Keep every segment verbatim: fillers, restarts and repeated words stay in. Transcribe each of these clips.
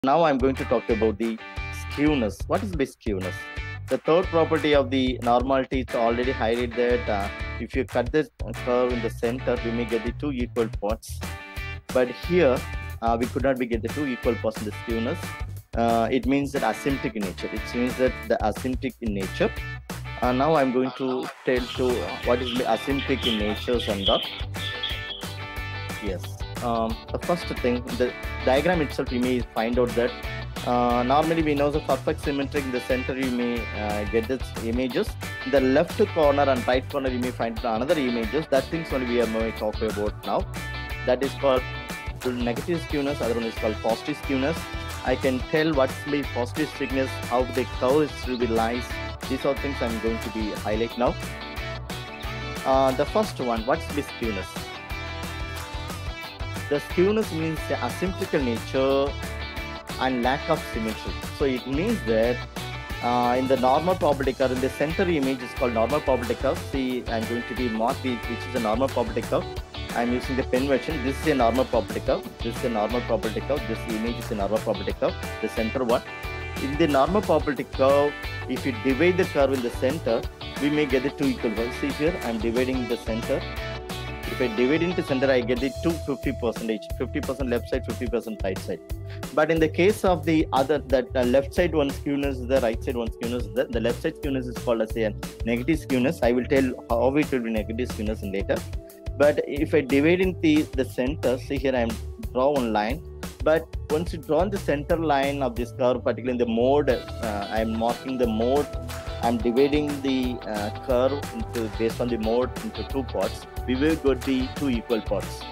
Now I'm going to talk about the skewness. What is the skewness? The third property of the normality is already highlighted that uh, if you cut this curve in the center, we may get the two equal parts. But here, uh, we could not be get the two equal parts in the skewness. Uh, it means that asymmetric in nature. It means that the asymmetric in nature. Uh, now I'm going to tell to what is the asymmetric in nature and the yes. Um, the first thing, the diagram itself, we may find out that uh, normally we know the perfect symmetric in the center, you may uh, get this images. The left corner and right corner, you may find another images. That things only we are going to talk about now. That is called negative skewness, other one is called positive skewness. I can tell what's the positive skewness, how the curve will be lies. These are things I'm going to be highlight now. Uh, the first one, what's the skewness? The skewness means the asymmetrical nature and lack of symmetry. So it means that uh, in the normal probability curve, in the center image is called normal probability curve. See, I'm going to be marked which is a normal probability curve. I'm using the pen version. This is a normal probability curve. This is a normal probability curve. This image is a normal probability curve. The center one. In the normal probability curve, if you divide the curve in the center, we may get the two equal ones. See here, I'm dividing the center. If I divide into center, I get the two fifty percentage, fifty percent left side, fifty percent right side. But in the case of the other, that uh, left side one skewness is the right side one skewness is the, the left side skewness is called as a negative skewness. I will tell how it will be negative skewness in later. But if I divide into the, the center, see here I am draw one line. But once you draw the center line of this curve, particularly in the mode, uh, I am marking the mode. I'm dividing the uh, curve into based on the mode into two parts. We will get the two equal parts.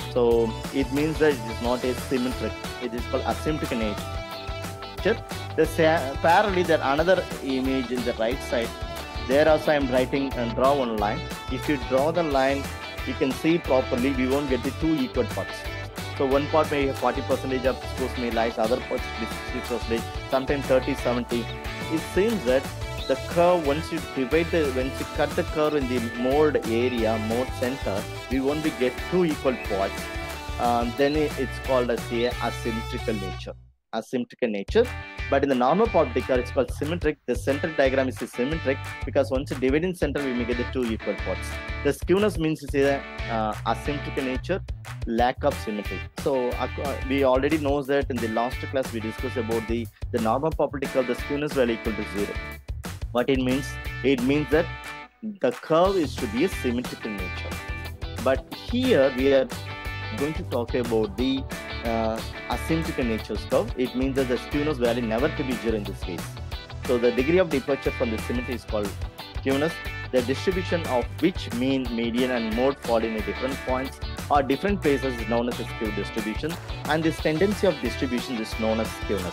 So it means that it is not a symmetric. It is called asymmetric in nature. The parallelly, there another image in the right side. There also I am writing and draw one line. If you draw the line, you can see properly. We won't get the two equal parts. So one part may have forty percent of scores may lies, other parts sixty percent, sometimes thirty, seventy. It seems that the curve, once you divide the, once you cut the curve in the mode area, mode center, we won't be get two equal parts. Um, then it's called as the asymmetrical nature. Asymmetrical nature. But in the normal probability curve, it's called symmetric. The center diagram is symmetric because once you divide in center, we may get the two equal parts. The skewness means it's a uh, asymmetrical nature, lack of symmetry. So uh, we already know that in the last class we discussed about the, the normal probability curve, the skewness value equal to zero. What it means? It means that the curve is to be a symmetrical nature. But here we are going to talk about the uh, asymmetrical nature's curve. It means that the skewness value never to be zero in this case. So the degree of departure from the symmetry is called skewness. The distribution of which mean, median and mode fall in a different points or different places is known as a skew distribution, and this tendency of distribution is known as skewness.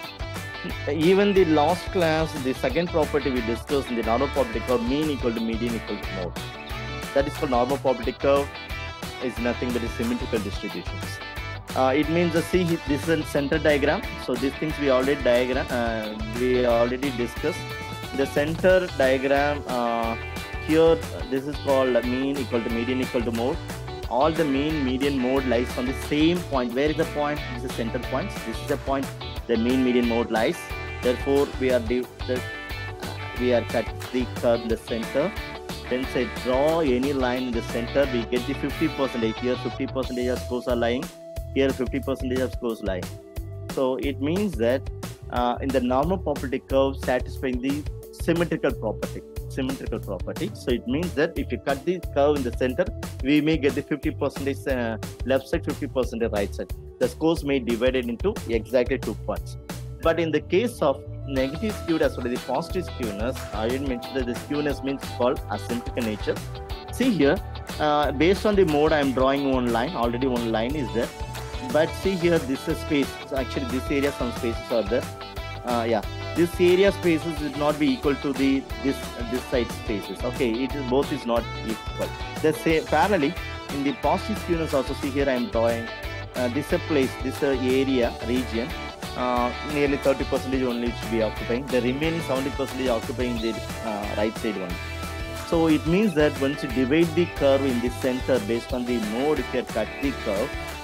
Even the last class, the second property we discussed in the normal probability curve, mean equal to median equal to mode. That is called normal probability curve. Is nothing but a symmetrical distributions. Uh, it means the see this is a center diagram. So these things we already diagram uh, we already discussed. The center diagram uh, here, this is called mean equal to median equal to mode. All the mean, median, mode lies on the same point. Where is the point? This is the center points. This is the point. The mean, median, mode lies. Therefore, we are the, uh, we are cut the curve in the center. Then say draw any line in the center. We get the fifty percent. Here, fifty percent of scores are lying. Here, fifty percent of scores lying. So it means that uh, in the normal probability curve, satisfying the symmetrical property. Symmetrical property. So it means that if you cut the curve in the center, we may get the fifty percent uh, left side, fifty percent right side. The scores may be divided into exactly two parts. But in the case of negative skewed as well as the positive skewness, I didn't mention that the skewness means called asymmetrical nature. See here, uh, based on the mode, I am drawing one line. Already one line is there. But see here, this is space. So actually, this area, some spaces are there. Uh, yeah. This area spaces will not be equal to the this this side spaces. Okay, it is both is not equal. The same parallelly in the positive skewness also, see here I am drawing uh, this a place, this a area region. Uh, nearly thirty percent only should be occupying. The remaining seventy percent occupying the uh, right side one. So it means that once you divide the curve in the center based on the mode, if you cut the curve,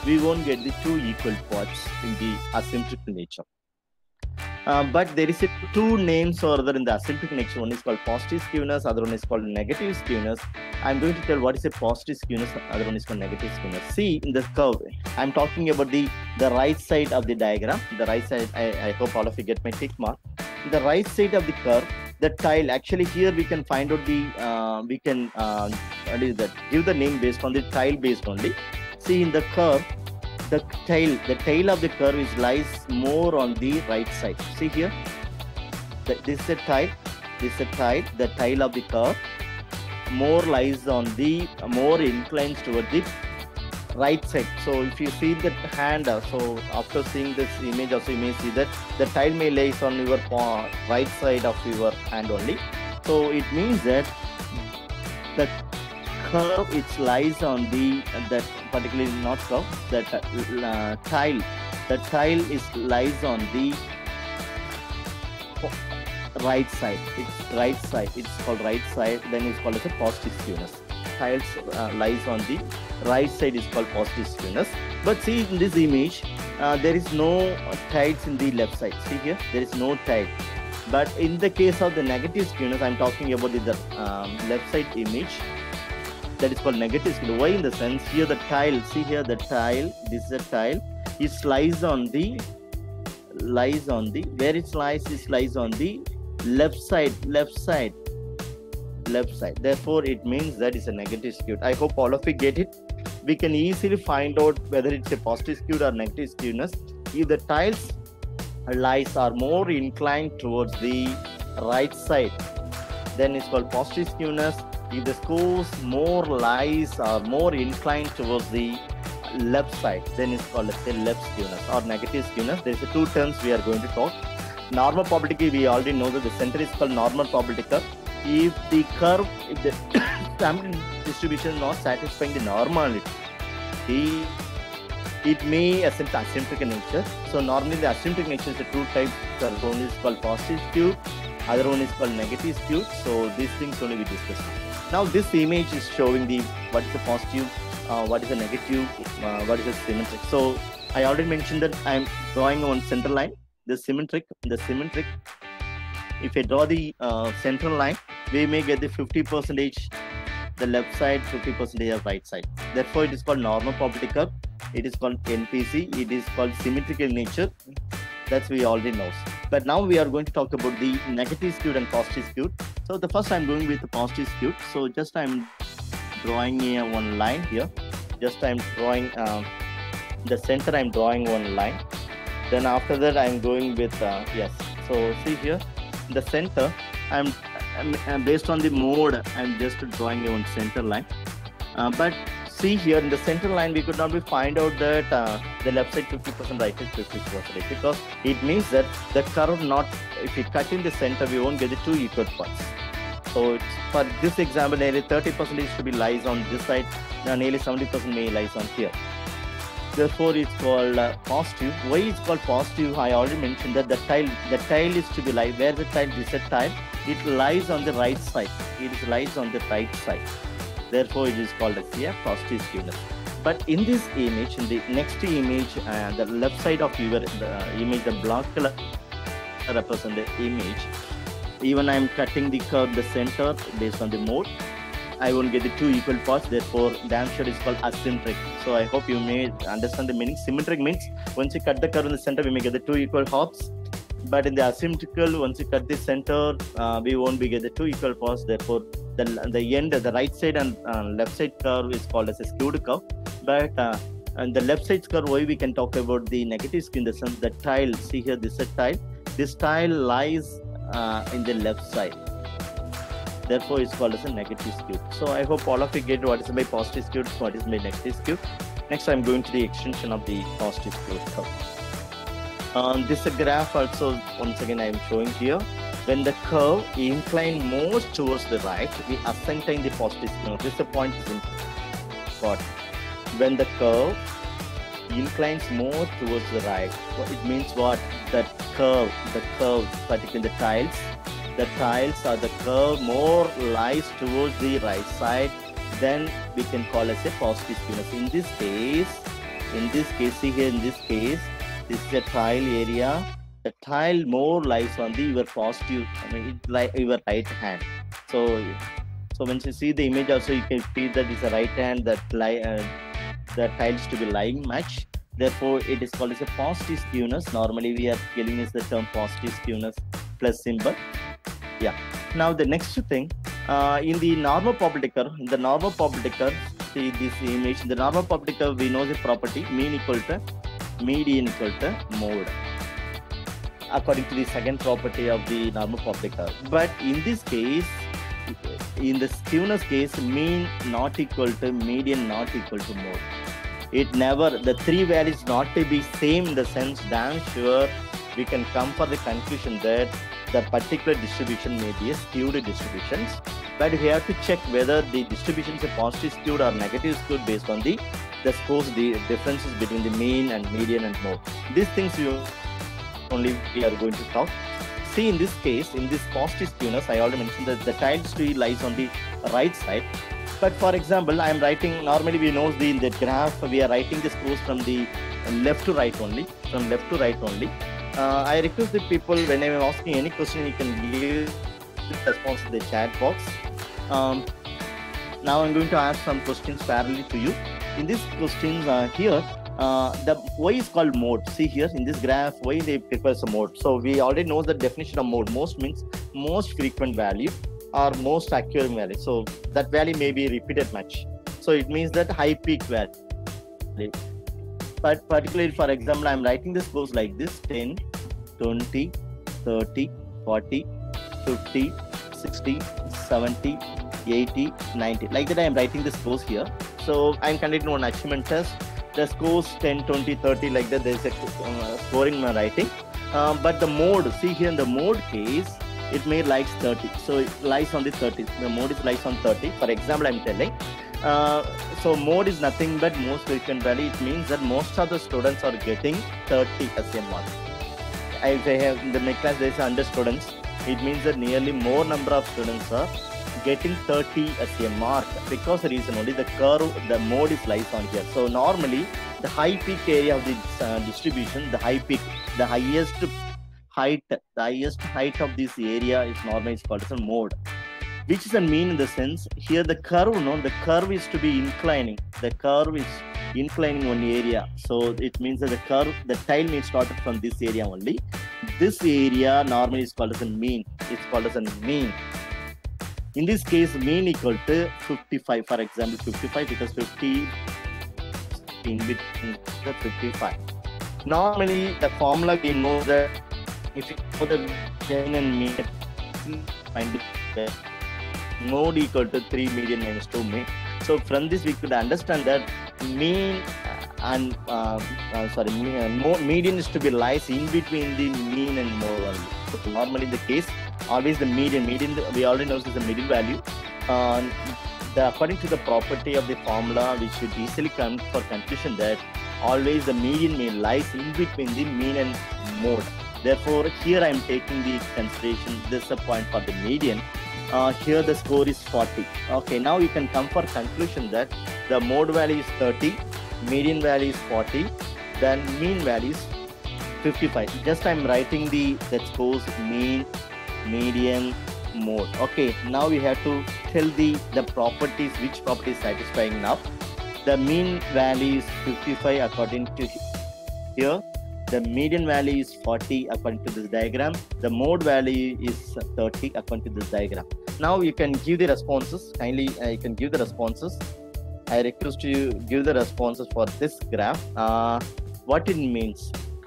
we won't get the two equal parts in the asymmetrical nature. Uh, but there is a two names or other in the asymmetric nature. One is called positive skewness, other one is called negative skewness. I'm going to tell what is a positive skewness, other one is called negative skewness. See in the curve, I'm talking about the, the right side of the diagram. The right side, I, I hope all of you get my tick mark. The right side of the curve, the tile, actually here we can find out the, uh, we can uh, what is that? give the name based on the tile based only. See in the curve, the tail, the tail of the curve is lies more on the right side. See here, the, this is a tile, this is a tile, the tail of the curve more lies on the, more inclines toward the right side. So if you see the hand, uh, so after seeing this image also you may see that the tile may lies on your uh, right side of your hand only. So it means that the curve it lies on the that particularly not curve that uh, tile the tile is lies on the right side. It's right side. It's called right side. Then it's called as a positive skewness. Tiles uh, lies on the right side is called positive skewness. But see in this image, uh, there is no tiles in the left side. See here, there is no tile. But in the case of the negative skewness, I'm talking about the um, left side image. That is called negative skewness. Why in the sense here the tile, see here the tile, this is a tile, it lies on the, lies on the, where it lies, it lies on the left side, left side, left side. Therefore, it means that is a negative skewed. I hope all of you get it. We can easily find out whether it's a positive skewed or negative skewness. If the tiles lies are more inclined towards the right side, then it's called positive skewness. If the scores more lies are more inclined towards the left side, then it's called let's say left skewness or negative skewness. There's two terms we are going to talk. Normal probability, we already know that the center is called normal probability curve. If the curve, if the sampling distribution is not satisfying the normality, it may assume asymmetric nature. So normally the asymmetric nature is a two types. One is called positive skewed, other one is called negative skewed. So these things only we discussed. Now this image is showing the what is the positive, uh, what is the negative, uh, what is the symmetric. So I already mentioned that I am drawing on center line. The symmetric, the symmetric. If I draw the uh, central line, we may get the fifty percentage the left side, fifty percentage of right side. Therefore, it is called normal probability curve. It is called N P C. It is called symmetrical nature. That's we already know. But now we are going to talk about the negative skewed and positive skewed. So the first I'm going with the positive skewed. So just I'm drawing here one line here. Just I'm drawing um, the center. I'm drawing one line. Then after that I'm going with uh, yes. So see here the center. I'm, I'm, I'm based on the mode. I'm just drawing one center line. Uh, but see here in the center line we could not be find out that uh, the left side fifty percent, right side fifty percent, because it means that the curve not, if we cut in the center we won't get the two equal parts. So it's, for this example nearly thirty percent is to be lies on this side, now nearly seventy percent may lies on here. Therefore it's called uh, positive. Why it's called positive? I already mentioned that the tile, the tile is to be lie where the tile is a tile, it lies on the right side. It is lies on the right side. Therefore, it is called as a positive skewness. But in this image, in the next image, uh, the left side of your the image, the black color represent the image. Even I am cutting the curve, the center based on the mode, I won't get the two equal parts. Therefore, damn sure is called asymmetric. So I hope you may understand the meaning. Symmetric means once you cut the curve in the center, we may get the two equal halves. But in the asymmetrical, once you cut the center, uh, we won't be get the two equal parts. Therefore, the the end, the right side and uh, left side curve is called as a skewed curve. But uh, and the left side curve, why we can talk about the negative skew in the sense the tile. See here, this is a tile. This tile lies uh, in the left side. Therefore, it's called as a negative skew. So I hope all of you get what is my positive skew, what is my negative skew. Next, I'm going to the extension of the positive skew curve. Um, this is a graph also, once again I am showing here. When the curve inclines more towards the right, we assign the positive skew. This is a point is important. When the curve inclines more towards the right, it means what? That curve, the curve, particularly the tiles, the tiles or the curve more lies towards the right side, then we can call as a positive skewness. In this case, in this case, see here in this case, this is a tile area. The tile more lies on the your positive, I mean, it like your right hand. So, so when you see the image, also you can feel that it's a right hand that lie, uh, the tiles to be lying much. Therefore, it is called as a positive skewness. Normally, we are getting is the term positive skewness plus symbol. Yeah. Now the next thing, uh, in the normal property curve, in the normal property curve, see this image. In the normal property curve, we know the property mean equal to median equal to mode, according to the second property of the normal property curve. But in this case, in the skewness case, mean not equal to median not equal to mode. It never, the three values not to be same in the sense, damn sure we can come for the conclusion that the particular distribution may be a skewed distribution. But we have to check whether the distribution is a positive skewed or negative skewed based on the, the scores, the differences between the mean and median and mode. These things you only we are going to talk. See, in this case, in this positive skewness, I already mentioned that the tile tree lies on the right side. But for example, I am writing, normally we know the, in the graph, we are writing the scores from the left to right only, from left to right only. Uh, I request the people, when I am asking any question, you can give the response in the chat box. Um, now I'm going to ask some questions parallel to you. In these questions uh, here, uh, the Y is called mode. See here in this graph, Y they prefers a mode. So we already know the definition of mode. Most means most frequent value or most occurring value. So that value may be repeated much. So it means that high peak value. But particularly, for example, I'm writing this goes like this: ten, twenty, thirty, forty, fifty, sixty, seventy, eighty, ninety. Like that, I'm writing this scores here. So I'm conducting one achievement test. The scores ten, twenty, thirty, like that. There's a uh, scoring my writing. Um, but the mode, see here in the mode case, it may lies thirty. So it lies on the thirty. The mode is lies on thirty. For example, I'm telling. Uh, so mode is nothing but most frequent value. It means that most of the students are getting thirty as a mark. If I have in the my class there is one hundred students, it means that nearly more number of students are getting thirty as a mark, because the reason only the curve, the mode is lies on here. So normally the high peak area of the uh, distribution, the high peak, the highest height, the highest height of this area is normally called as a mode. Which is a mean in the sense, here the curve, no, the curve is to be inclining. The curve is inclining one area. So it means that the curve, the tile may start from this area only. This area normally is called as a mean. It's called as a mean. In this case, mean equal to fifty-five. For example, fifty-five because fifty in between the fifty-five. Normally, the formula we know that if you put the mean and mean, find it mode equal to three median minus two mean. So from this we could understand that mean and uh, uh, sorry median is to be lies in between the mean and mode only. So normally in the case, always the median median we already know is the middle value. Uh, the, according to the property of the formula, we should easily come for conclusion that always the median may lies in between the mean and mode. Therefore, here I am taking the consideration. This is a point for the median. Uh, here the score is forty. Okay, now you can come for conclusion that the mode value is thirty, median value is forty, then mean value is fifty-five. Just I'm writing the that scores mean, median, mode. Okay, now we have to tell the the properties, which property is satisfying now. The mean value is fifty-five according to here. The median value is forty according to this diagram. The mode value is thirty according to this diagram. Now you can give the responses. Kindly, uh, you can give the responses. I request you give the responses for this graph. Uh, what it means.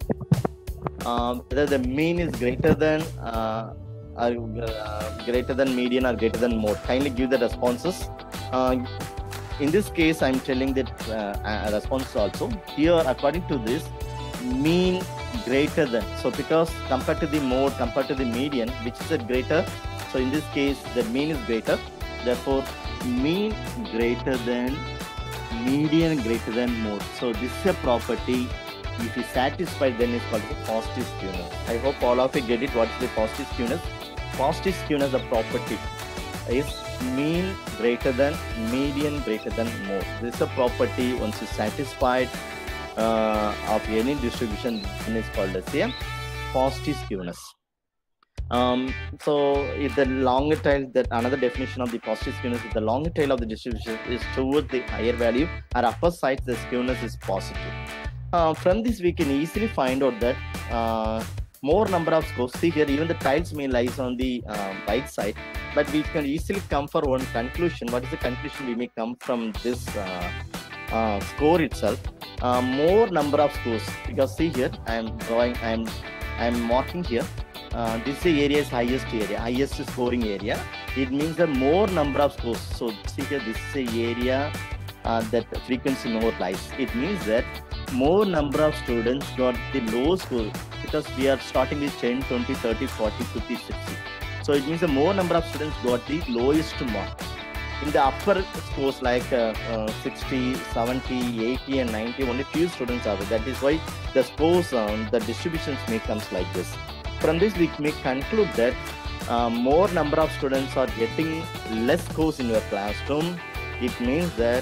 Uh, whether the mean is greater than uh, or uh, greater than median or greater than mode. Kindly give the responses. Uh, in this case, I'm telling that uh, response also. Here, according to this, mean greater than, so because compared to the mode, compared to the median, which is a greater, so in this case the mean is greater, therefore mean greater than median greater than mode. So this is a property. If is satisfied, then it's called the positive skewness. I hope all of you get it. What is the positive skewness? Positive skewness, the property is mean greater than median greater than mode. This is a property. Once it's satisfied, uh, of any distribution is called as a positive skewness. Um, so if the longer tail, that another definition of the positive skewness is the longer tail of the distribution is towards the higher value, or upper side the skewness is positive. Uh, from this we can easily find out that uh, more number of scores, see here even the tiles may lies on the uh, right side, but we can easily come for one conclusion. What is the conclusion we may come from this uh, uh, score itself? Uh, more number of scores, because see here I am drawing, I am I am marking here. Uh, this area is highest area, highest scoring area. It means the more number of scores. So see here, this is a area uh, that frequency more lies. It means that more number of students got the low score, because we are starting with ten, twenty, thirty, forty, fifty, sixty. So it means the more number of students got the lowest mark. In the upper scores like uh, uh, sixty, seventy, eighty and ninety, only few students are there. That is why the scores, um, the distributions may comes like this. From this we may conclude that uh, more number of students are getting less scores in your classroom. It means that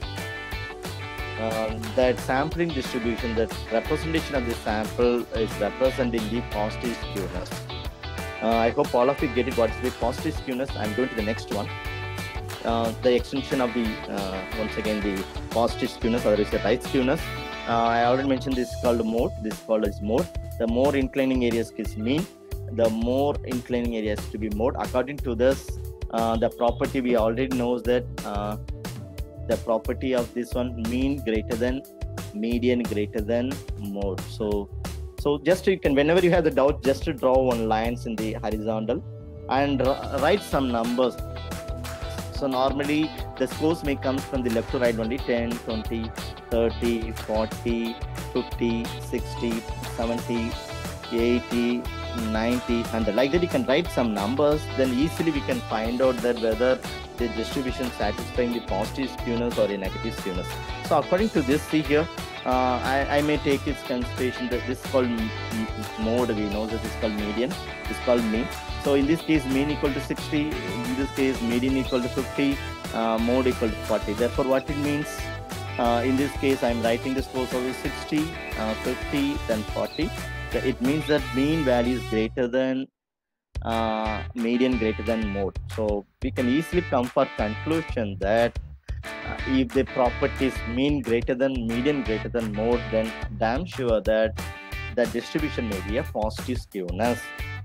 uh, that sampling distribution, that representation of the sample is representing the positive skewness. Uh, I hope all of you get it. What is the positive skewness? I'm going to the next one. Uh, the extension of the uh, once again the positive skewness, or is the right skewness. Uh, I already mentioned this is called mode. This is called as mode. The more inclining areas is mean. The more inclining areas to be mode. According to this, uh, the property we already knows that uh, the property of this one, mean greater than median greater than mode. So, so just you can, whenever you have the doubt, just to draw one lines in the horizontal and write some numbers. So normally the scores may come from the left to right only: ten, twenty, thirty, forty, fifty, sixty, seventy, eighty, ninety, one hundred. Like that you can write some numbers, then easily we can find out that whether the distribution satisfying the positive skewness or a negative skewness. So according to this, see here, uh, I, I may take its consideration that this is called mode. We know that this is called median, this is called mean. So in this case, mean equal to sixty, in this case, median equal to fifty, uh, mode equal to forty. Therefore, what it means, uh, in this case, I'm writing the scores of sixty, uh, fifty, then forty. It means that mean value is greater than uh, median greater than mode. So we can easily come for conclusion that uh, if the property is mean greater than median greater than mode, then damn sure that the distribution may be a positive skewness.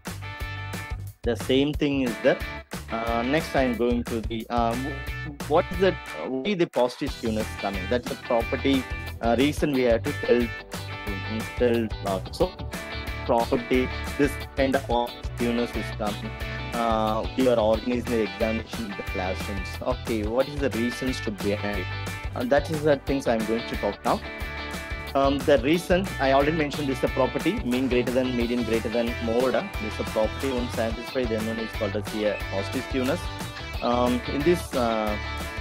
The same thing is that uh, next I'm going to the uh, what is that why the positive skewness coming. That's a property uh, reason we have to tell tell uh, so property this kind of skewness is coming. Uh, we are organizing the examination in the classrooms. Okay, what is the reasons to behind it? Uh, that is the things I'm going to talk now. Um, the reason I already mentioned this is a property, mean greater than, median greater than, mode. Uh, this is a property once satisfied, then one is called as a positive skewness. Um, in this, uh,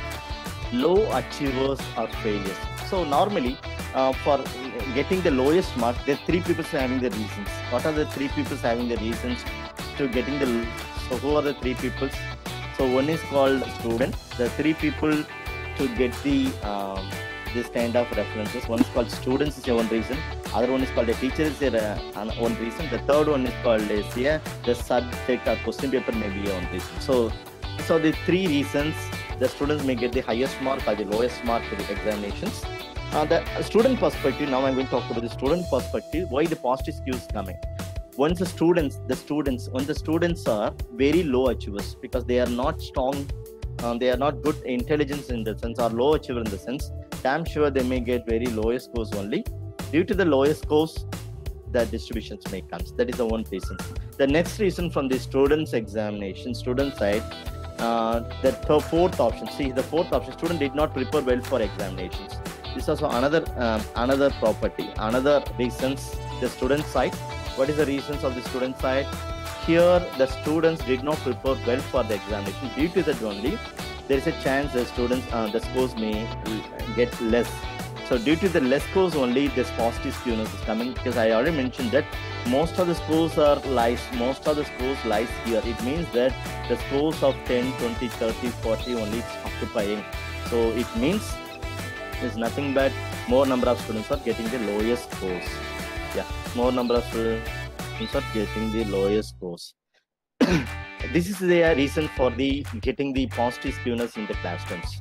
low achievers are failures. So normally, uh, for getting the lowest mark, there are three people having the reasons. What are the three people having the reasons to getting the? So who are the three people? So one is called student. The three people to get the um, this kind of references. One is called students is one reason. Other one is called a teacher is a, uh, one reason. The third one is called is yeah, the subject or question paper may be one reason. So, so the three reasons the students may get the highest mark or the lowest mark for the examinations. Uh, the student perspective. Now I'm going to talk about the student perspective. Why the positive skew is coming? Once the students, the students, when the students are very low achievers because they are not strong, um, they are not good intelligence in the sense or low achiever in the sense. Damn sure they may get very lowest scores only. Due to the lowest scores, the distributions may come. That is the one reason. The next reason from the students' examination, student side, uh, the th fourth option. See, the fourth option, student did not prepare well for examinations. This is also another uh, another property, another reasons. The student side. What is the reasons of the student side? Here, the students did not prepare well for the examination. Due to that only, there is a chance the students, uh, the scores may get less. So due to the less scores only, this positive skewness is coming, because I already mentioned that most of the scores are lies, most of the scores lies here. It means that the scores of ten, twenty, thirty, forty only it's occupying. So it means it's nothing but more number of students are getting the lowest scores. Yeah, more number of students are getting the lowest scores. This is the reason for the getting the positive skewness in the classrooms.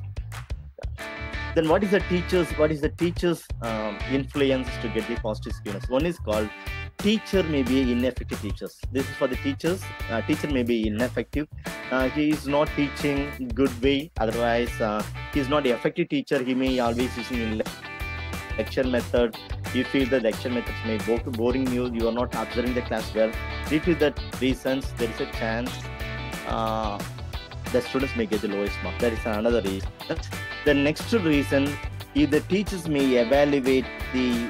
Then what is the teachers? What is the teachers' um, influence to get the positive skewness? One is called teacher may be ineffective teachers. This is for the teachers. Uh, teacher may be ineffective. Uh, he is not teaching good way. Otherwise, uh, he is not an effective teacher. He may always using lecture method. You feel that lecture methods may go to boring you. You are not observing the class well. Due to that reasons, there is a chance uh, the students may get the lowest mark. That is another reason. The next reason, if the teachers may evaluate the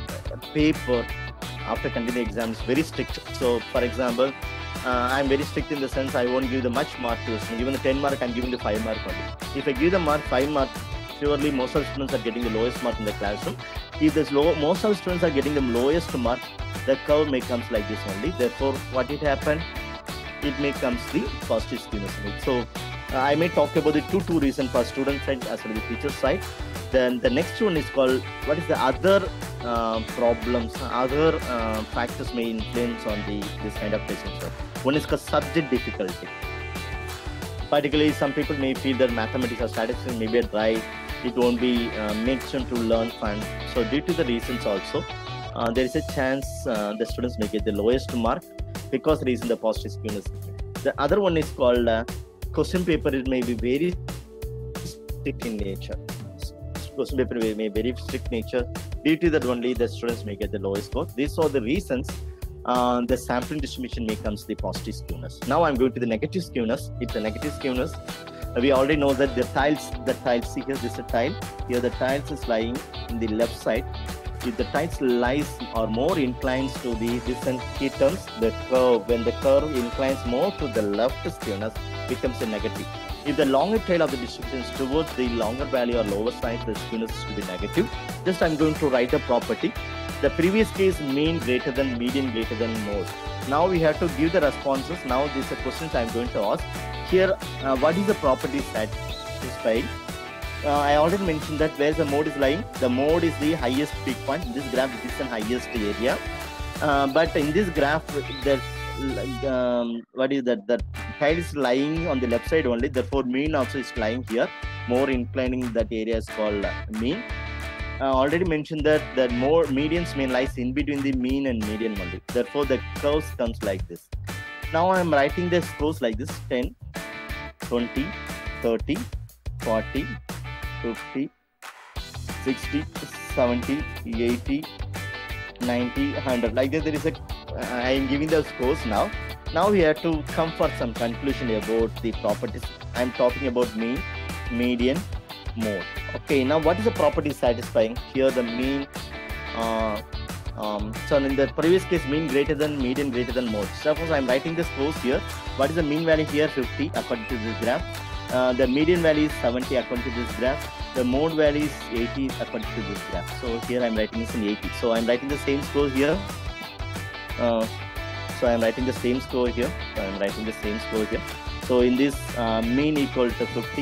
paper after conducting the exam is very strict. So, for example, uh, I'm very strict in the sense I won't give the much mark to the student. Even the ten mark, I'm giving the five mark only. If I give the mark five mark, surely most of the students are getting the lowest mark in the classroom. If there's low, most of the students are getting the lowest mark, the curve may comes like this only. Therefore, what it happen? It may comes the positive skewness. So, uh, I may talk about the two two reason for student side as well as the teacher side. Then the next one is called what is the other uh, problems, other uh, factors may influence on the this kind of testing. So one is called subject difficulty. Particularly, some people may feel that mathematics or statistics may be dry. It won't be uh, makes them to learn fun. So due to the reasons also, uh, there is a chance uh, the students may get the lowest mark because there is in the positive skewness. The other one is called uh, question paper. It may be very strict in nature. Question paper may be very strict nature. Due to that only the students may get the lowest score. These are the reasons uh, the sampling distribution may comes the positive skewness. Now I'm going to the negative skewness. It's a negative skewness. Uh, we already know that the tiles, the tiles, see here this is a tile. Here the tiles is lying in the left side. If the tiles lies or more inclines to the distant key terms, the curve, when the curve inclines more to the left skewness, becomes a negative. If the longer tail of the distribution is towards the longer value or lower side, the skewness should be negative. Just I'm going to write a property. The previous case mean greater than, median greater than, mode. Now we have to give the responses. Now these are questions I'm going to ask. Here, uh, what is the property satisfying? Uh, I already mentioned that where the mode is lying, the mode is the highest peak point. In this graph, it is the highest area. Uh, but in this graph, there's um, what is that? The tile is lying on the left side only. Therefore, mean also is lying here. More inclining that area is called uh, mean. I uh, already mentioned that the more medians mean lies in between the mean and median only. Therefore, the curves comes like this. Now I am writing the scores like this: ten, twenty, thirty, forty, fifty, sixty, seventy, eighty, ninety, one hundred. Like that, there is a, uh, I am giving the scores now. Now we have to come for some conclusion about the properties. I am talking about mean, median, mode. Okay, now what is the property satisfying? Here the mean, uh, um, so in the previous case, mean greater than, median greater than, mode. Suppose I am writing the scores here. What is the mean value here? fifty according to this graph. Uh, the median value is seventy according to this graph. The mode value is eighty according to this graph. So here I am writing this in eighty. So I am writing the same score here. Uh, so I am writing the same score here. So I am writing the same score here. So in this uh, mean equal to fifty,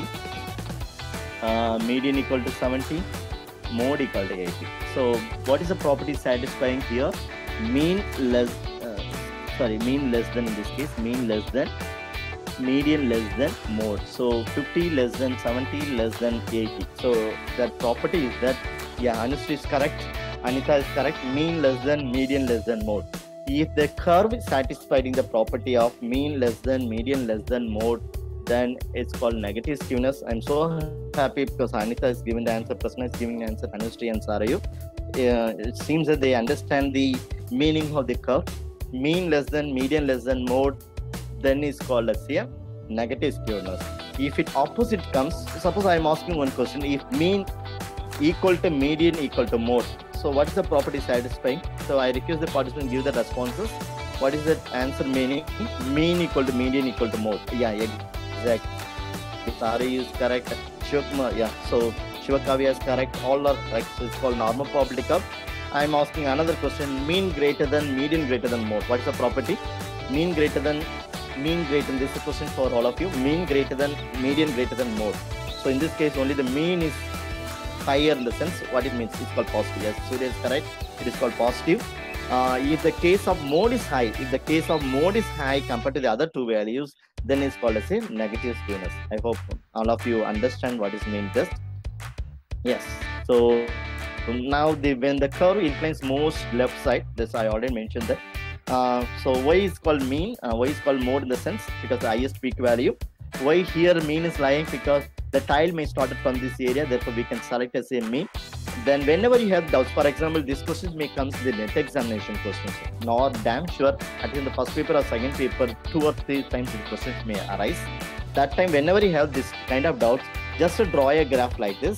uh, median equal to seventy, mode equal to eighty. So what is the property satisfying here? Mean less, uh, sorry, mean less than in this case, mean less than, median less than, mode. So fifty less than, seventy less than, eighty. So that property is that, yeah, Anushree is correct, Anita is correct, mean less than, median less than, mode. If the curve is satisfying the property of mean less than, median less than, mode, then it's called negative skewness. I'm so happy because Anita is giving the answer, Prasanna is giving the answer, Anushree and Sarayu. Uh, it seems that they understand the meaning of the curve. Mean less than, median less than, mode, then is called as a negative skewness. If it opposite comes, suppose I am asking one question, if mean equal to median equal to mode, so what is the property satisfying? So I request the participant give the responses. What is the answer meaning? Mean equal to median equal to mode. Yeah, exactly. Sari is correct. Shivakuma, yeah. So Shivakavya is correct. All are correct. So it's called normal probability curve. I am asking another question. Mean greater than, median greater than, mode. What is the property? Mean greater than, mean greater than. This is a question for all of you. Mean greater than, median greater than, mode. So in this case, only the mean is higher in the sense, what it means, it's called positive. Yes, Surya is correct. It is called positive. Uh, if the case of mode is high, if the case of mode is high compared to the other two values, then it's called as a negative skewness. I hope all of you understand what is mean just. Yes. So now the when the curve inclines most left side, this I already mentioned that. Uh, so y is called mean, uh, y is called mode in the sense because the highest peak value. Y here mean is lying because the tile may start from this area, therefore we can select as a mean. Then whenever you have doubts, for example, this question may come to the net examination questions. Not damn sure, at least in the first paper or second paper, two or three times the questions may arise. That time, whenever you have this kind of doubts, just to draw a graph like this,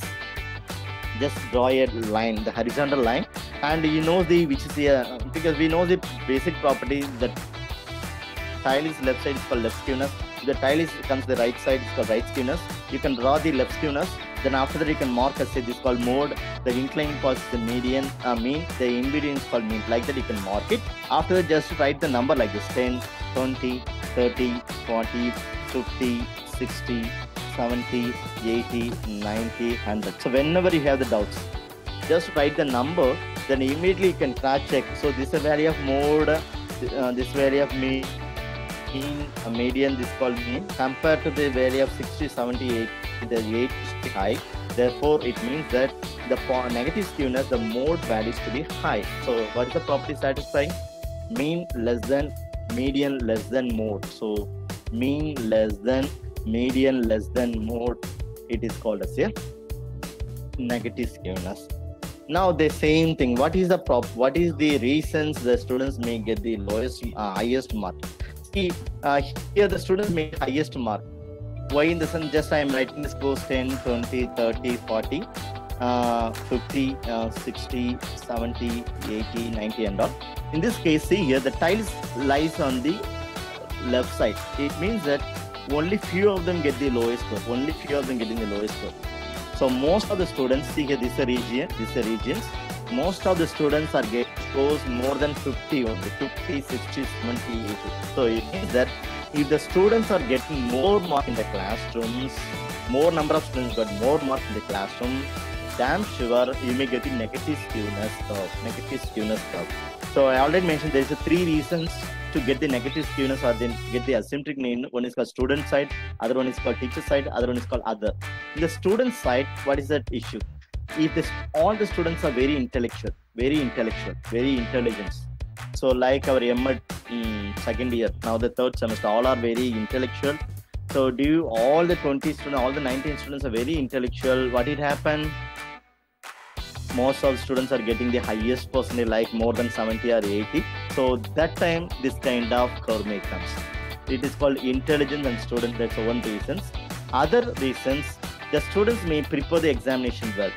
just draw a line, the horizontal line, and you know the which is here because we know the basic property that tile is left side is called left skewness. If the tile is comes to the right side, it's called right skewness. You can draw the left skewness. Then after that you can mark as say this is called mode. The inclining part is the median, uh, mean. The in between is called mean. Like that you can mark it. After that just write the number like this: ten, twenty, thirty, forty, fifty, sixty, seventy, eighty, ninety, one hundred. So whenever you have the doubts, just write the number. Then immediately you can cross check. So this is a value of mode. Uh, this value of mean. Mean, a median, this is called mean. Compared to the value of sixty, seventy, eighty, the eight is high. Therefore, it means that the negative skewness, the mode values to be high. So, what is the property satisfying? Mean less than, median less than mode. So, mean less than, median less than mode. It is called as a negative skewness. Now, the same thing. What is the prop? What is the reasons the students may get the lowest, uh, highest mark? Uh, here the students make highest mark. Why in the sense just I am writing this goes ten, twenty, thirty, forty, uh, fifty, uh, sixty, seventy, eighty, ninety and all. In this case, see here the tiles lies on the left side. It means that only few of them get the lowest score. Only few of them getting the lowest score. So most of the students, see here this is a region, this is a regions. Most of the students are getting scores more than fifty only, fifty, sixty, seventy, eighty. So it means that if the students are getting more marks in the classrooms, more number of students got more marks in the classroom, damn sure you may get the negative skewness curve, negative skewness curve. So I already mentioned there is a three reasons to get the negative skewness or then get the asymmetric mean. One is called student side, other one is called teacher side, other one is called other. In the student side, what is that issue? If this, all the students are very intellectual, very intellectual, very intelligent. So like our M Ed um, second year, now the third semester, all are very intellectual. So do you, all the twenty students, all the nineteen students are very intellectual. What did happen? Most of the students are getting the highest percentage, like more than seventy or eighty. So that time, this kind of curve may comes. It is called intelligence and student. That's one reason. Other reasons, the students may prepare the examination well.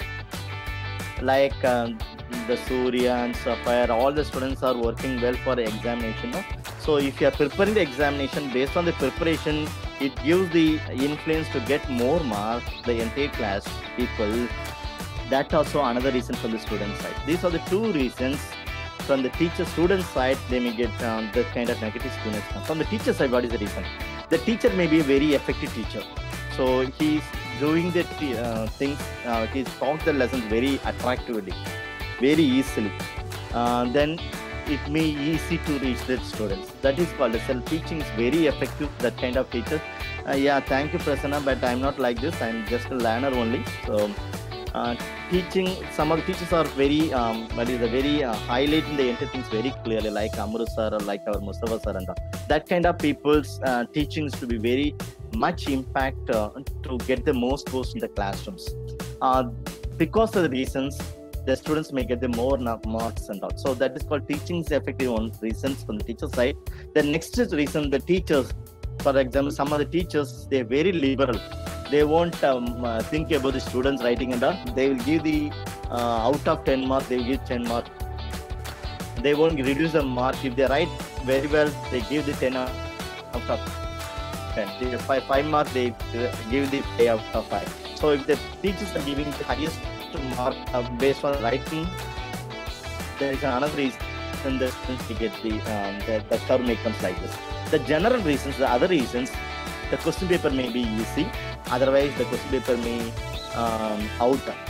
Like um, the Surya and Sapphire, all the students are working well for the examination. No? So if you are preparing the examination, based on the preparation, it gives the influence to get more marks, the entire class people. That's also another reason from the student side. These are the two reasons. From the teacher-student side, they may get um, the kind of negative skewness. From the teacher side, what is the reason? The teacher may be a very effective teacher. So he's doing the uh, things, uh, he's taught the lessons very attractively, very easily. Uh, then it may easy to reach the students. That is called the self-teaching is very effective, that kind of teacher. Uh, yeah, thank you, Prasanna, but I'm not like this. I'm just a learner only. So uh, teaching, some of the teachers are very, um, but is a very uh, highlighting the entire things very clearly, like Amru sir or like our Mustafa sir and all. That kind of people's uh, teachings to be very much impact uh, to get the most scores in the classrooms. Uh, because of the reasons, the students may get the more marks and all. So that is called teaching is effective on reasons from the teacher side. The next reason, the teachers, for example, some of the teachers, they're very liberal. They won't um, uh, think about the students writing and all. They will give the, uh, out of ten marks, they will give ten marks. They won't reduce the mark. If they write very well, they give the ten out of ten. If five, five marks, they give the five out of five. So if the teachers are giving the highest mark uh, based on writing, there is another reason the students get the, um, the, the curve may comes like this. The general reasons, the other reasons, the question paper may be easy. Otherwise, the question paper may um, out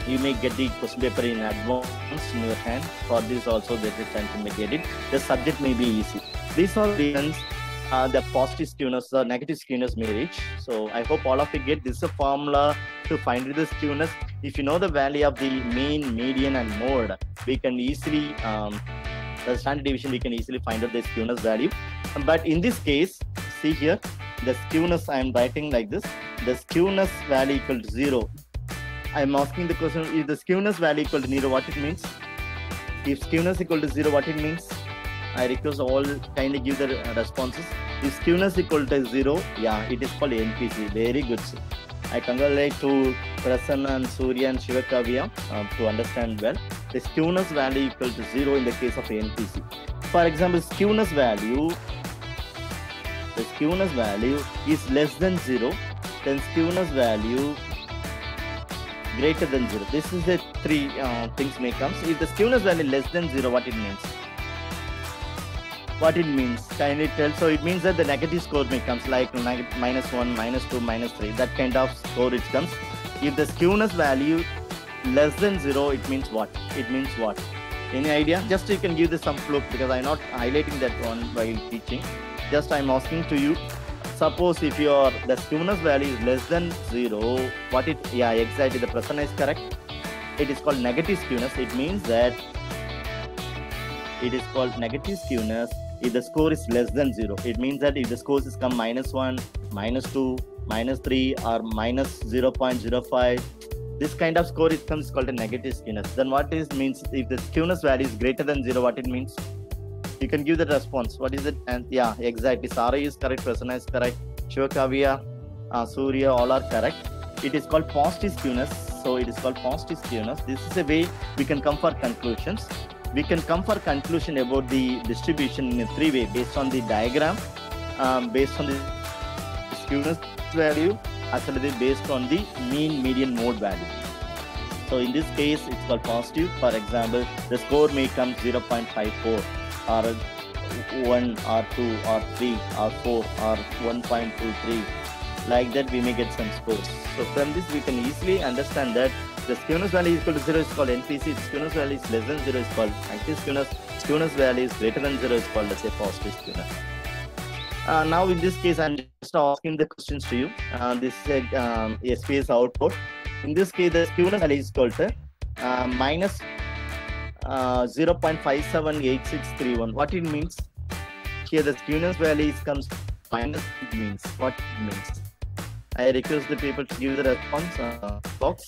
you may get the question paper in advance in your hand. For this also there is time to get it. The subject may be easy. These are the reasons uh, the positive skewness, the negative skewness may reach. So I hope all of you get this, a formula to find the skewness. If you know the value of the mean, median and mode, we can easily, um, the standard deviation, we can easily find out the skewness value. But in this case, see here, the skewness I am writing like this, the skewness value equal to zero. I am asking the question, is the skewness value equal to zero, what it means? If skewness equal to zero, what it means? I request all kindly give the responses. If skewness equal to zero, yeah, it is called N P C. Very good, sir. I congratulate to Prasanna and Surya and Shivakavya uh, to understand well. The skewness value equal to zero in the case of N P C. For example, skewness value, the skewness value is less than zero, then skewness value greater than zero. This is the three uh, things may come. So if the skewness value less than zero, what it means? What it means? Kindly tell. So it means that the negative score may comes like minus one, minus two, minus three. That kind of score it comes. If the skewness value less than zero, it means what? It means what? Any idea? Just you can give this some clue because I'm not highlighting that one while teaching. Just I'm asking to you. Suppose if your the skewness value is less than zero, what it, yeah, exactly, the Prasanna is correct. It is called negative skewness. It means that it is called negative skewness if the score is less than zero. It means that if the scores is come minus one, minus two, minus three or minus zero point zero five, this kind of score it comes called a negative skewness. Then what is means if the skewness value is greater than zero, what it means? You can give the response. What is it? And yeah, exactly. Sara is correct. Prasanna is correct. Shivakavya, uh, Surya, all are correct. It is called positive skewness. So it is called positive skewness. This is a way we can come for conclusions. We can come for conclusion about the distribution in a three way based on the diagram, um, based on the skewness value, as well as based on the mean, median, mode value. So in this case, it's called positive. For example, the score may come zero point five four. Or one or two or three or four or one point two three, like that we may get some scores. So from this we can easily understand that the skewness value is equal to zero is called N P C, skewness value is less than zero is called negative skewness, skewness value is greater than zero is called, let's say, positive skewness. Uh, now in this case I'm just asking the questions to you. Uh, this is a um, S P S output. In this case the skewness value is equal to uh, minus Uh, zero point five seven eight six three one. What it means? Here the skewness value comes minus. It means what it means. I request the people to give the response uh, box.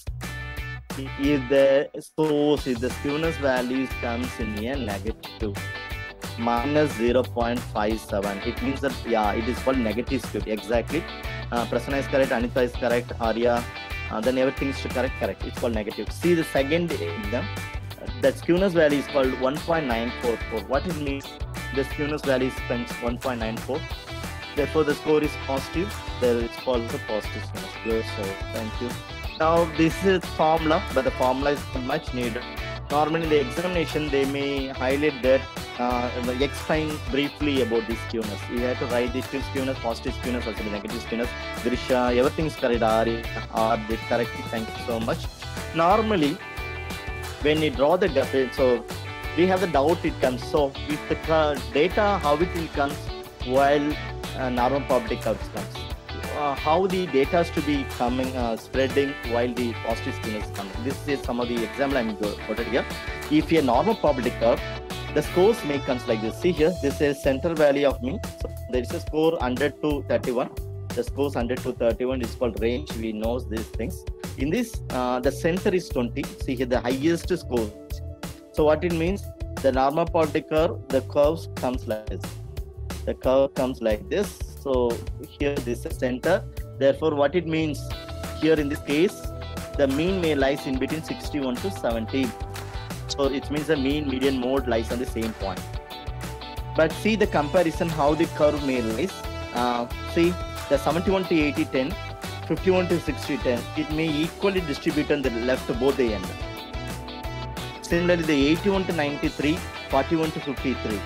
If the source, if the skewness value comes in a negative minus zero point five seven, it means that yeah, it is called negative skew. Exactly. Uh, Prasanna is correct. Anita is correct. Arya. Uh, then everything is correct. Correct. It's called negative. See the second exam. That skewness value is called one point nine four four. What it means? The skewness value is one point nine four. Therefore, the score is positive. There it's called the positive skewness. Good. So, thank you. Now, this is formula, but the formula is not much needed. Normally, in the examination, they may highlight that, uh, explain briefly about this skewness. You have to write the skewness, positive skewness, also the negative skewness. Grisha, everything is correct. Ari, are they correct? Thank you so much. Normally, when you draw the graph, so we have the doubt it comes. So if the data, how it will comes while uh, normal probability curves comes. Uh, how the data is to be coming, uh, spreading while the positive skewness is coming. This is some of the example I'm quoted here. If a normal probability curve, the scores may comes like this. See here, this is center value of mean. So there is a score one hundred to thirty-one. The scores one hundred to thirty-one is called range. We know these things. In this, uh, the center is twenty. See here, the highest score. So what it means? The normal probability curve, the curve comes like this. The curve comes like this. So here this is center. Therefore, what it means here in this case, the mean may lies in between sixty-one to seventy. So it means the mean, median, mode lies on the same point. But see the comparison how the curve may lies. Uh, see the seventy-one to eighty, ten. fifty-one to sixty, ten, it may equally distribute on the left both the end. Similarly, the eighty-one to ninety-three, forty-one to fifty-three.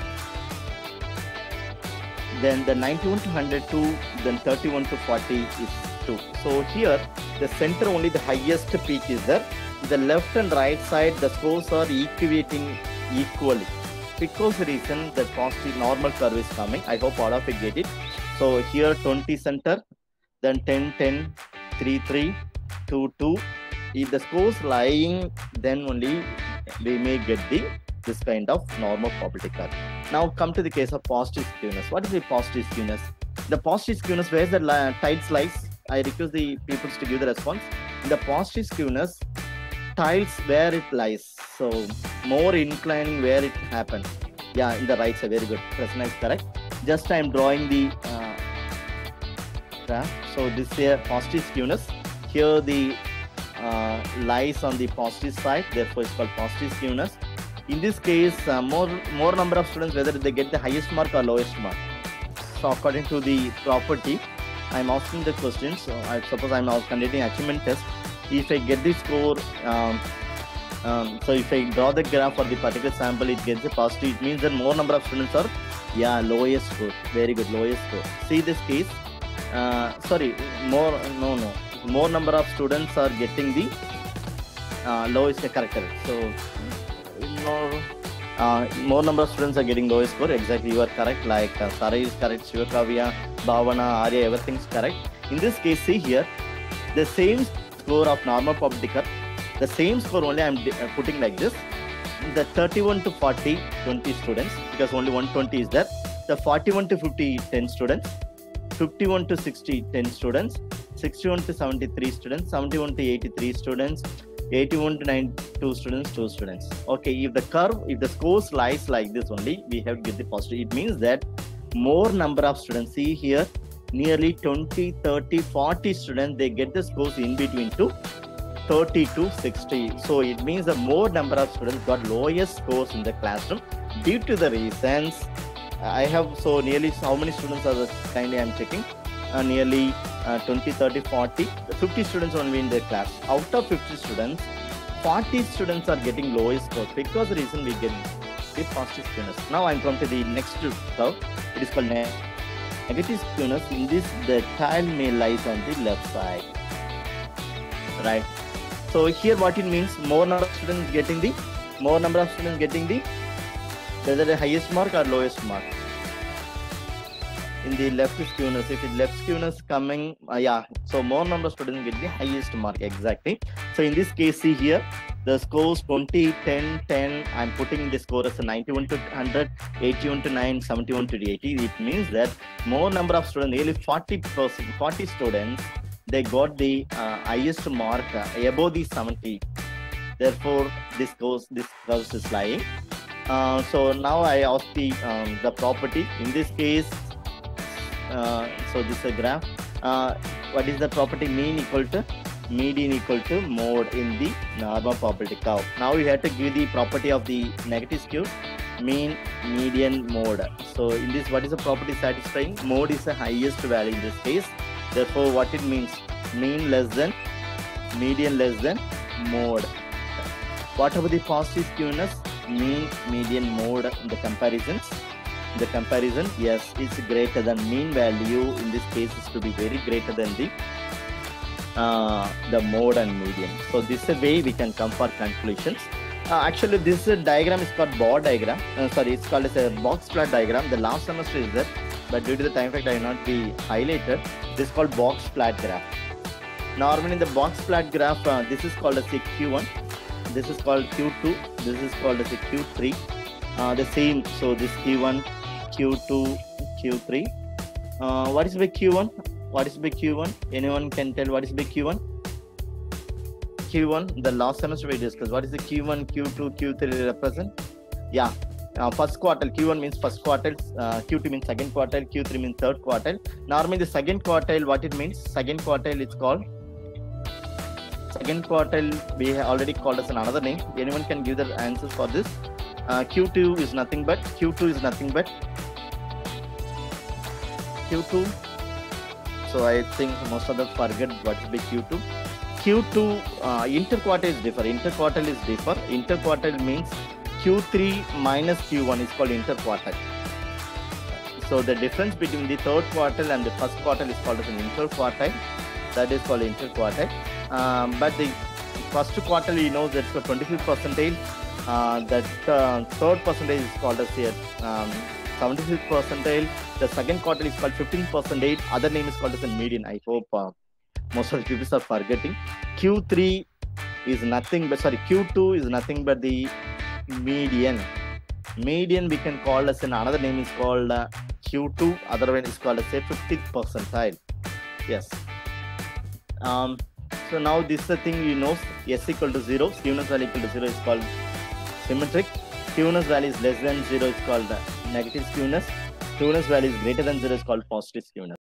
Then the ninety-one to one hundred two, then thirty-one to forty is two. So here, the center only the highest peak is there. the left and right side, the scores are equating equally. Because the reason the positive normal curve is coming. I hope all of you get it. So here twenty center, then ten, ten, three, three, two, two. If the scores lying, then only we may get the this kind of normal probability curve. Now come to the case of positive skewness. What is the positive skewness? The positive skewness, where the tiles lies? I request the people to give the response. In the positive skewness, tiles where it lies, so more inclining where it happened. Yeah, in the right side. Very good. Prasanna is correct. Just I am drawing the uh, graph. So this here positive skewness. Here the uh, lies on the positive side. Therefore, it's called positive skewness. In this case, uh, more more number of students, whether they get the highest mark or lowest mark. So according to the property, I am asking the question. So I suppose I am conducting achievement test. If I get the score, um, um, so if I draw the graph for the particular sample, it gets a positive. It means that more number of students are, yeah, lowest score. Very good, lowest score. See this case. Uh, sorry, more no no. More number of students are getting the uh, lowest character. So more uh, more number of students are getting lowest score. Exactly, you are correct. Like uh, Sarai is correct. Shivakavya, Bhavana, Arya, everything is correct. In this case, see here, the same score of normal probability curve, the same score only I am putting like this. The thirty-one to forty, twenty students, because only one hundred twenty is there. The forty-one to fifty, ten students. fifty-one to sixty, ten students. sixty-one to seventy-three students. seventy-one to eighty-three students. eighty-one to ninety-two students, two students. Okay, if the curve, if the scores lies like this only, we have to get the positive. It means that more number of students, see here, nearly twenty, thirty, forty students, they get the scores in between to thirty to sixty. So it means the more number of students got lowest scores in the classroom due to the reasons. I have, so nearly how many students are the kindly I am checking? Uh, nearly uh, twenty, thirty, forty, fifty students only in their class. Out of fifty students, forty students are getting lowest scores because the reason we get the positive skewness. Now I am come to the next curve. It is called negative skewness. In this, the tile may lies on the left side. Right. So here what it means, more number of students getting the, more number of students getting the, whether the highest mark or lowest mark. In the left skewness, if it left skewness coming, uh, yeah, so more number of students get the highest mark, exactly. So in this case, see here, the scores twenty, ten, ten, I'm putting the score as a ninety-one to one hundred, eighty-one to nine, seventy-one to eighty. It means that more number of students, nearly forty percent, forty students, they got the uh, highest mark uh, above the seventy. Therefore, this goes, this curve is lying. Uh, so now I ask the um, the property. In this case, uh, so this is a graph. Uh, what is the property? Mean equal to median equal to mode in the normal probability curve. Now you have to give the property of the negative skew, mean, median, mode. So in this, what is the property satisfying? Mode is the highest value in this case. Therefore, what it means? Mean less than, median less than, mode. What about the positive skewness? Mean, median, mode in the comparisons. The comparison, yes, it's greater than mean value. In this case, is to be very greater than the uh, the mode and median. So this is a way we can come for conclusions. Uh, actually, this uh, diagram is called bar diagram. Uh, sorry, it's called as a box plot diagram. The last semester is there, but due to the time factor, I will not be highlighted. This is called box plot graph. Normally, in the box plot graph, uh, this is called as a Q one. This is called Q two. This is called as a Q three. Uh, the same. So this Q one, Q two, Q three. Uh, what is big Q one? What is big Q one? Anyone can tell what is big Q one? Q one, the last semester we discussed. What is the Q one, Q two, Q three represent? Yeah, uh, first quartile. Q one means first quartile, uh, Q two means second quartile, Q three means third quartile. Normally the second quartile, what it means? Second quartile is called, second quartile we have already called as another name. Anyone can give the answers for this. Uh, Q two is nothing but, Q two is nothing but, Q two. So I think most of them forget what is the Q two. Q two, uh, interquartile is different. Interquartile is different. Interquartile means Q three minus Q one is called interquartile. So the difference between the third quartile and the first quartile is called as an interquartile. That is called interquartile. Um, but the first quartile, you know, that's for twenty-fifth percentile. Uh, that uh, third percentage is called as here um, seventy-fifth percentile. The second quartile is called fifteenth percentile. Other name is called as a median. I hope uh, most of the people are forgetting. Q three is nothing but, sorry, Q two is nothing but the median. Median we can call as, in another name is called uh, Q two. Other one is called as a fiftieth percentile. Yes. Um, so now this is the thing you know. S equal to zero. Skewness value equal to zero is called symmetric. Skewness value is less than zero is called uh, negative skewness. Skewness value is greater than zero is called positive skewness.